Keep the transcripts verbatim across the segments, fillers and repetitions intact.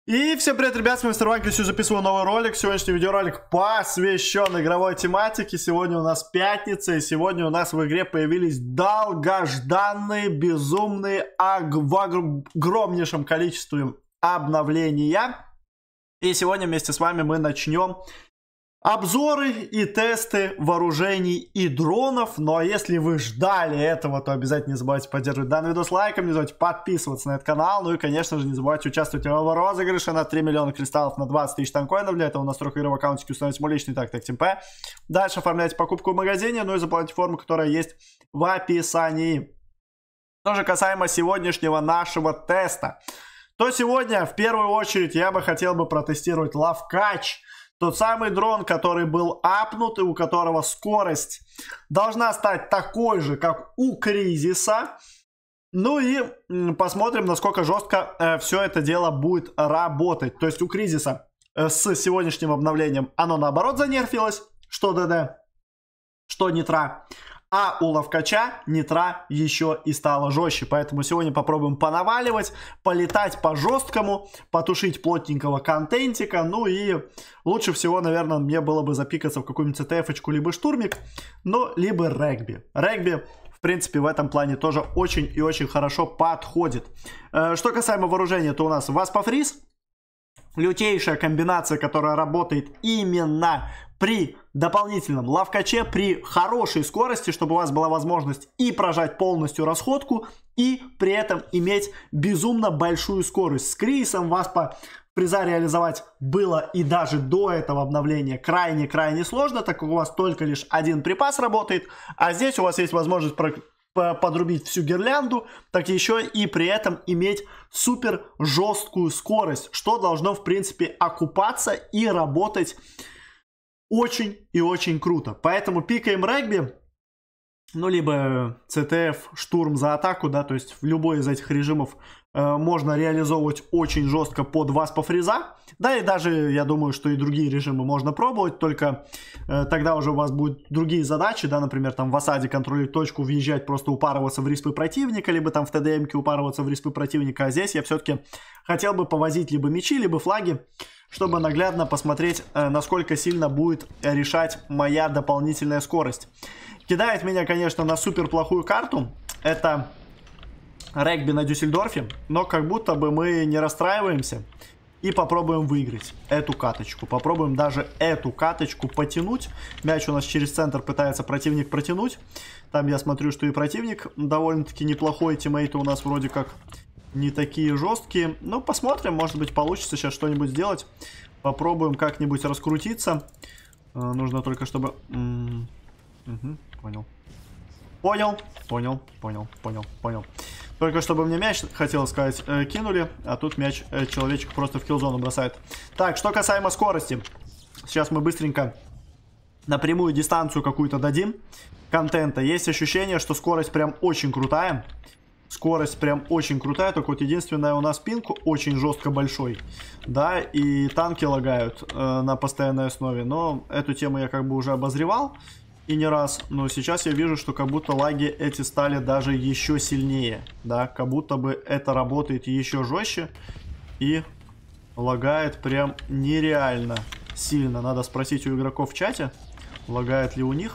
И всем привет, ребят, с вами Мистер Ванька, сегодня записываю новый ролик. Сегодняшний видеоролик посвящен игровой тематике. Сегодня у нас пятница, и сегодня у нас в игре появились долгожданные, безумные, в огромнейшем количестве обновления. И сегодня вместе с вами мы начнем обзоры и тесты вооружений и дронов. Ну а если вы ждали этого, то обязательно не забывайте поддерживать данный видос лайком, не забывайте подписываться на этот канал. Ну и, конечно же, не забывайте участвовать в розыгрыше на три миллиона кристаллов на двадцать тысяч танкоинов. Для этого настройка игры в аккаунтике установите мой личный так, так, ТМП. Дальше оформляйте покупку в магазине, ну и заполняйте форму, которая есть в описании. Что же касаемо сегодняшнего нашего теста, то сегодня в первую очередь я бы хотел бы протестировать Лавкач. Тот самый дрон, который был апнут и у которого скорость должна стать такой же, как у Кризиса. Ну и посмотрим, насколько жестко э, все это дело будет работать. То есть у Кризиса э, с сегодняшним обновлением оно наоборот занерфилось, что ДД, что Нитра. А у Лавкача Нитра еще и стала жестче. Поэтому сегодня попробуем понаваливать, полетать по жесткому, потушить плотненького контентика. Ну и лучше всего, наверное, мне было бы запикаться в какую-нибудь си ти эф-очку, либо штурмик, ну, либо регби. Регби, в принципе, в этом плане тоже очень и очень хорошо подходит. Что касаемо вооружения, то у нас Васпофриз. Лютейшая комбинация, которая работает именно при дополнительном лавкаче, при хорошей скорости, чтобы у вас была возможность и прожать полностью расходку, и при этом иметь безумно большую скорость. С Кризисом Васпа приза реализовать было и даже до этого обновления крайне-крайне сложно, так как у вас только лишь один припас работает, а здесь у вас есть возможность подрубить всю гирлянду, так еще и при этом иметь супер жесткую скорость, что должно в принципе окупаться и работать очень и очень круто. Поэтому пикаем регби, ну либо си ти эф, штурм за атаку, да, то есть в любой из этих режимов э, можно реализовывать очень жестко под Васпофриза. Да и даже я думаю, что и другие режимы можно пробовать, только э, тогда уже у вас будут другие задачи, да, например, там в осаде контролить точку, въезжать, просто упарываться в респы противника, либо там в тэ дэ эм-ке упарываться в респы противника. А здесь я все-таки хотел бы повозить либо мечи, либо флаги, чтобы наглядно посмотреть, э, насколько сильно будет решать моя дополнительная скорость. Кидает меня, конечно, на супер плохую карту. Это регби на Дюссельдорфе. Но как будто бы мы не расстраиваемся. И попробуем выиграть эту каточку. Попробуем даже эту каточку потянуть. Мяч у нас через центр пытается противник протянуть. Там я смотрю, что и противник довольно-таки неплохой. Тиммейты у нас вроде как не такие жесткие. Ну, посмотрим. Может быть, получится сейчас что-нибудь сделать. Попробуем как-нибудь раскрутиться. Нужно только, чтобы... Угу, понял. Понял, понял, понял, понял, понял. Только чтобы мне мяч, хотел сказать, э, кинули, а тут мяч э, человечек просто в киллзону бросает. Так, что касаемо скорости. Сейчас мы быстренько на прямую дистанцию какую-то дадим контента. Есть ощущение, что скорость прям очень крутая. Скорость прям очень крутая, только вот единственное, у нас пинг очень жестко большой. Да, и танки лагают э, на постоянной основе. Но эту тему я как бы уже обозревал. И не раз, но сейчас я вижу, что как будто лаги эти стали даже еще сильнее, да, как будто бы это работает еще жестче и лагает прям нереально сильно. Надо спросить у игроков в чате, лагает ли у них.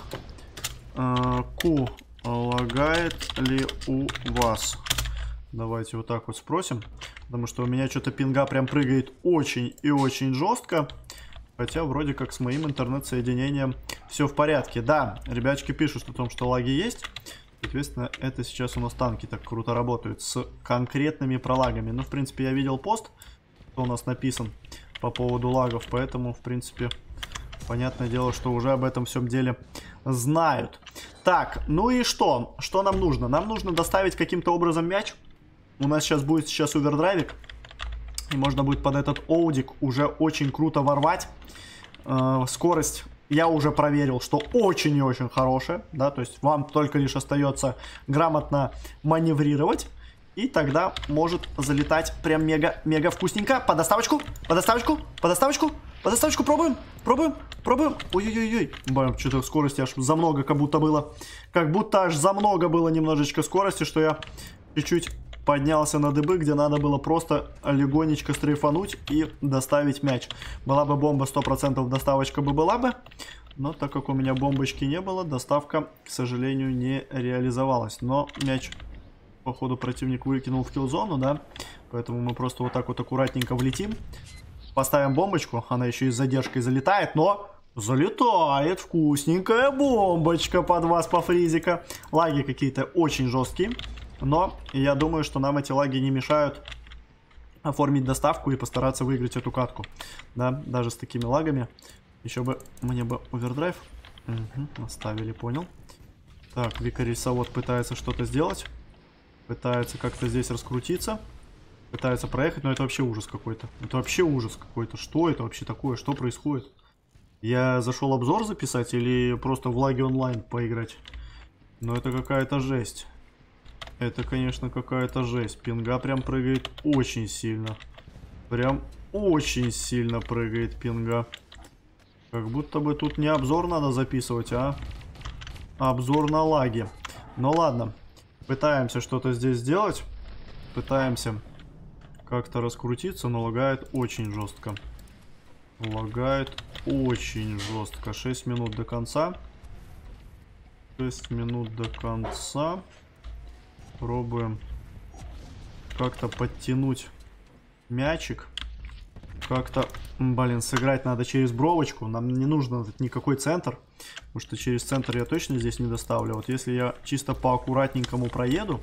Ку, лагает ли у вас? Давайте вот так вот спросим, потому что у меня что-то пинга прям прыгает очень и очень жестко. Хотя вроде как с моим интернет-соединением все в порядке. Да, ребяточки пишут о том, что лаги есть. Соответственно, это сейчас у нас танки так круто работают с конкретными пролагами. Ну, в принципе, я видел пост, что у нас написан по поводу лагов. Поэтому, в принципе, понятное дело, что уже об этом всем деле знают. Так, ну и что? Что нам нужно? Нам нужно доставить каким-то образом мяч. У нас сейчас будет сейчас овердрайвик. И можно будет под этот оудик уже очень круто ворвать. Э, скорость я уже проверил, что очень и очень хорошая. Да, то есть вам только лишь остается грамотно маневрировать. И тогда может залетать прям мега-мега вкусненько. По доставочку, по доставочку, по доставочку, по доставочку пробуем, пробуем, пробуем. Ой-ой-ой-ой. Блин, что-то скорости аж за много как будто было. Как будто аж за много было немножечко скорости, что я чуть-чуть поднялся на дыбы, где надо было просто легонечко стрейфануть и доставить мяч. Была бы бомба, сто процентов доставочка бы была бы. Но так как у меня бомбочки не было, доставка, к сожалению, не реализовалась. Но мяч, походу, противник выкинул в киллзону, да? Поэтому мы просто вот так вот аккуратненько влетим. Поставим бомбочку, она еще и с задержкой залетает, но... Залетает вкусненькая бомбочка под вас по фризика. Лаги какие-то очень жесткие. Но я думаю, что нам эти лаги не мешают оформить доставку и постараться выиграть эту катку. Да, даже с такими лагами. Еще бы мне бы овердрайв. Угу, оставили, понял. Так, Викарисовод пытается что-то сделать. Пытается как-то здесь раскрутиться. Пытается проехать, но это вообще ужас какой-то. Это вообще ужас какой-то. Что это вообще такое? Что происходит? Я зашел обзор записать или просто в лаге онлайн поиграть? Но это какая-то жесть. Это, конечно, какая-то жесть. Пинга прям прыгает очень сильно. Прям очень сильно прыгает пинга. Как будто бы тут не обзор надо записывать, а обзор на лаги. Ну ладно. Пытаемся что-то здесь сделать. Пытаемся как-то раскрутиться, но лагает очень жестко. Лагает очень жестко. шесть минут до конца. шесть минут до конца. Пробуем как-то подтянуть мячик. Как-то, блин, сыграть надо через бровочку. Нам не нужно никакой центр. Потому что через центр я точно здесь не доставлю. Вот если я чисто по аккуратненькому проеду,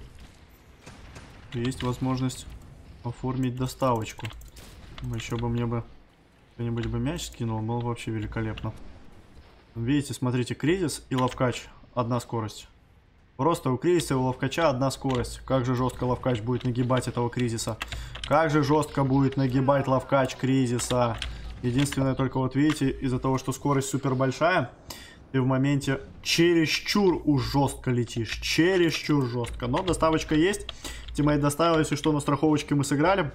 то есть возможность оформить доставочку. Еще бы мне бы... Кто-нибудь бы мяч скинул, было бы вообще великолепно. Видите, смотрите, кризис и ловкач. Одна скорость. Просто у кризиса и у ловкача одна скорость. Как же жестко ловкач будет нагибать этого кризиса. Как же жестко будет нагибать ловкач кризиса. Единственное, только вот видите, из-за того, что скорость супер большая, ты в моменте чересчур уж жестко летишь. Чересчур жестко. Но доставочка есть. Тиммейт доставил, если что, на страховочке мы сыграли.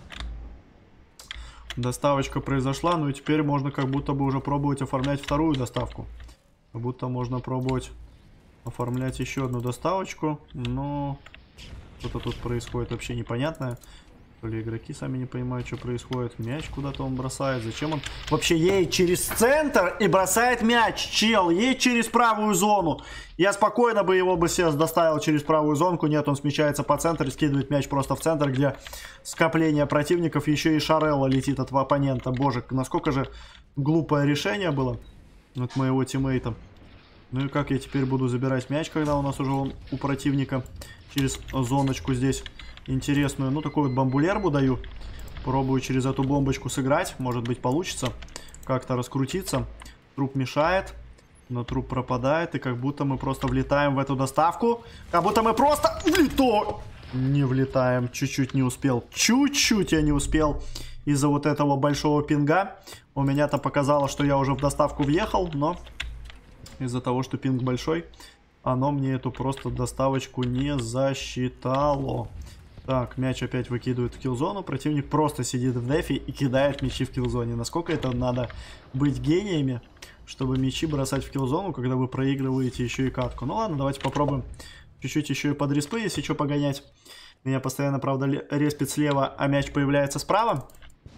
Доставочка произошла, ну и теперь можно как будто бы уже пробовать оформлять вторую доставку. Как будто можно пробовать оформлять еще одну доставочку, но что-то тут происходит вообще непонятное. То ли игроки сами не понимают, что происходит. Мяч куда-то он бросает. Зачем он вообще едет через центр и бросает мяч? Чел, едет через правую зону. Я спокойно бы его бы сейчас доставил через правую зонку. Нет, он смещается по центру и скидывает мяч просто в центр, где скопление противников. Еще и шарелла летит от оппонента. Боже, насколько же глупое решение было от моего тиммейта. Ну и как я теперь буду забирать мяч, когда у нас уже он у противника через зоночку здесь интересную. Ну, такой вот бамбулербу даю. Пробую через эту бомбочку сыграть. Может быть, получится как-то раскрутиться. Труп мешает, но труп пропадает. И как будто мы просто влетаем в эту доставку. Как будто мы просто влетаем. Не влетаем. Чуть-чуть не успел. Чуть-чуть я не успел. Из-за вот этого большого пинга. У меня-то показало, что я уже в доставку въехал. Но из-за того, что пинг большой, оно мне эту просто доставочку не засчитало. Так, мяч опять выкидывает в киллзону. Противник просто сидит в дефе и кидает мячи в киллзоне. Насколько это надо быть гениями, чтобы мячи бросать в киллзону, когда вы проигрываете еще и катку. Ну ладно, давайте попробуем чуть-чуть еще и под респы, если что, погонять. Меня постоянно, правда, респит слева, а мяч появляется справа.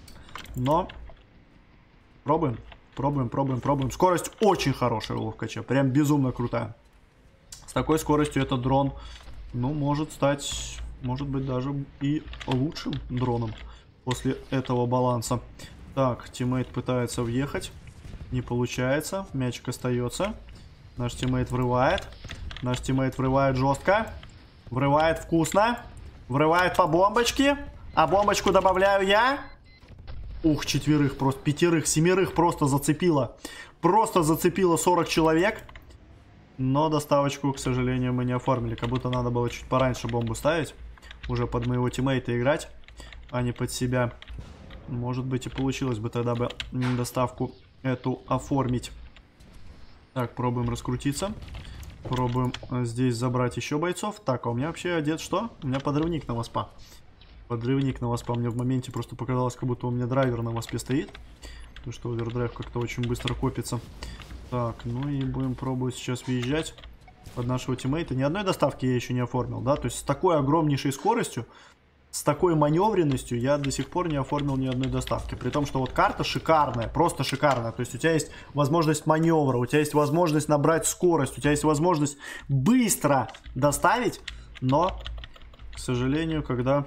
Но пробуем, пробуем, пробуем, пробуем. Скорость очень хорошая у ловкача, прям безумно крутая. С такой скоростью этот дрон, ну, может стать... Может быть, даже и лучшим дроном после этого баланса. Так, тиммейт пытается въехать. Не получается. Мячик остается. Наш тиммейт врывает. Наш тиммейт врывает жестко. Врывает вкусно. Врывает по бомбочке. А бомбочку добавляю я. Ух, четверых, просто пятерых, семерых просто зацепило. Просто зацепило сорок человек. Но доставочку, к сожалению, мы не оформили. Как будто надо было чуть пораньше бомбу ставить. Уже под моего тиммейта играть, а не под себя. Может быть, и получилось бы тогда бы доставку эту оформить. Так, пробуем раскрутиться. Пробуем здесь забрать еще бойцов. Так, а у меня вообще одет что? У меня подрывник на васпа. Подрывник на васпа. Мне в моменте просто показалось, как будто у меня драйвер на васпе стоит. Потому что овердрайв как-то очень быстро копится. Так, ну и будем пробовать сейчас въезжать под нашего тиммейта. Ни одной доставки я еще не оформил, да, то есть с такой огромнейшей скоростью с такой маневренностью я до сих пор не оформил ни одной доставки. При том, что вот карта шикарная, просто шикарная. То есть у тебя есть возможность маневра, у тебя есть возможность набрать скорость, у тебя есть возможность быстро доставить. Но, к сожалению, когда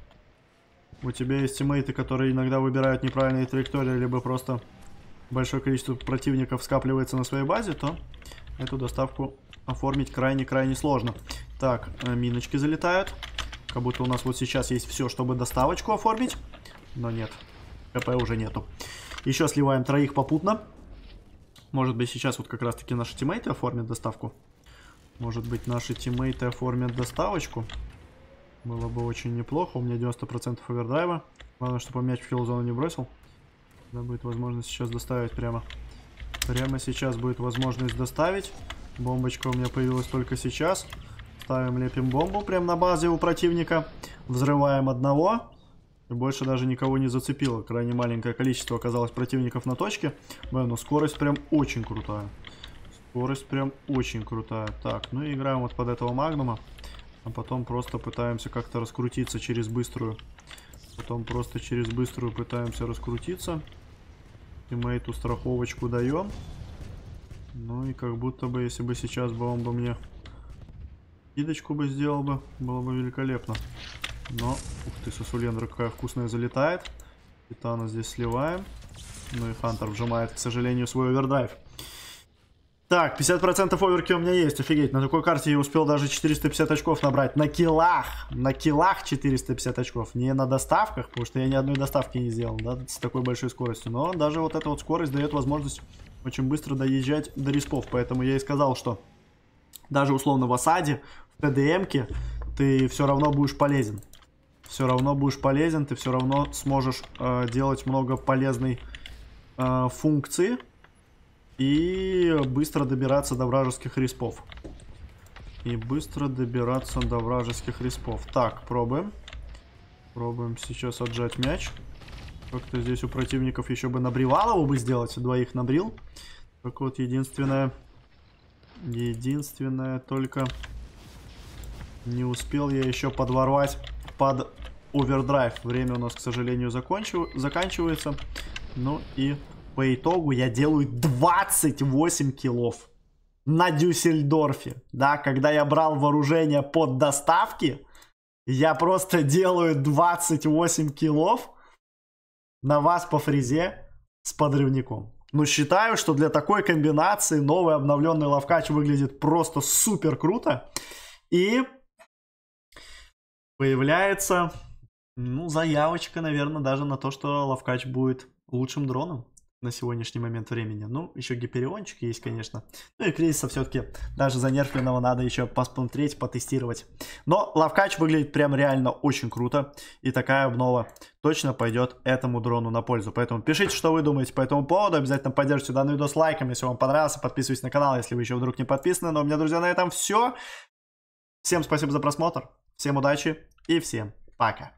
у тебя есть тиммейты, которые иногда выбирают неправильные траектории, либо просто большое количество противников скапливается на своей базе, то эту доставку оформить крайне-крайне сложно. Так, миночки залетают. Как будто у нас вот сейчас есть все, чтобы доставочку оформить. Но нет, КП уже нету. Еще сливаем троих попутно. Может быть, сейчас вот как раз-таки наши тиммейты оформят доставку. Может быть, наши тиммейты оформят доставочку. Было бы очень неплохо. У меня девяносто процентов овердрайва. Главное, чтобы мяч в хилл-зону не бросил. Да, будет возможность сейчас доставить прямо. Прямо сейчас будет возможность доставить. Бомбочка у меня появилась только сейчас. Ставим, лепим бомбу прямо на базе у противника. Взрываем одного. И больше даже никого не зацепило. Крайне маленькое количество оказалось противников на точке. Блин, ну скорость прям очень крутая. Скорость прям очень крутая. Так, ну и играем вот под этого магнума. А потом просто пытаемся как-то раскрутиться через быструю. Потом просто через быструю пытаемся раскрутиться. Тиммейту страховочку даем. Ну и как будто бы, если бы сейчас бы он бы мне кидочку бы сделал бы, было бы великолепно. Но, ух ты, Сосулендра какая вкусная залетает. Титана здесь сливаем. Ну и Хантер вжимает, к сожалению, свой овердрайв. Так, пятьдесят процентов оверки у меня есть, офигеть. На такой карте я успел даже четыреста пятьдесят очков набрать. На киллах, на киллах четыреста пятьдесят очков. Не на доставках, потому что я ни одной доставки не сделал, да, с такой большой скоростью. Но даже вот эта вот скорость дает возможность очень быстро доезжать до респов. Поэтому я и сказал, что даже условно в осаде, в ТДМке ты все равно будешь полезен. Все равно будешь полезен, ты все равно сможешь э, делать много полезной э, функции. И быстро добираться до вражеских респов. И быстро добираться до вражеских респов. Так, пробуем. Пробуем сейчас отжать мяч. Как-то здесь у противников еще бы набривалово бы сделать. Двоих набрил. Только вот единственное... Единственное только... Не успел я еще подворвать под овердрайв. Время у нас, к сожалению, закончив... заканчивается. Ну и... По итогу я делаю двадцать восемь киллов на Дюссельдорфе. Да, когда я брал вооружение под доставки, я просто делаю двадцать восемь киллов на вас по фрезе с подрывником. Ну, считаю, что для такой комбинации новый обновленный лавкач выглядит просто супер круто. И появляется, ну, заявочка, наверное, даже на то, что лавкач будет лучшим дроном на сегодняшний момент времени. Ну, еще гипериончик есть, конечно. Ну и кризиса все-таки даже занерфленного надо еще посмотреть, потестировать. Но лавкач выглядит прям реально очень круто. И такая обнова точно пойдет этому дрону на пользу. Поэтому пишите, что вы думаете по этому поводу. Обязательно поддержите данный видос лайком, если вам понравился. Подписывайтесь на канал, если вы еще вдруг не подписаны. Но у меня, друзья, на этом все. Всем спасибо за просмотр. Всем удачи и всем пока.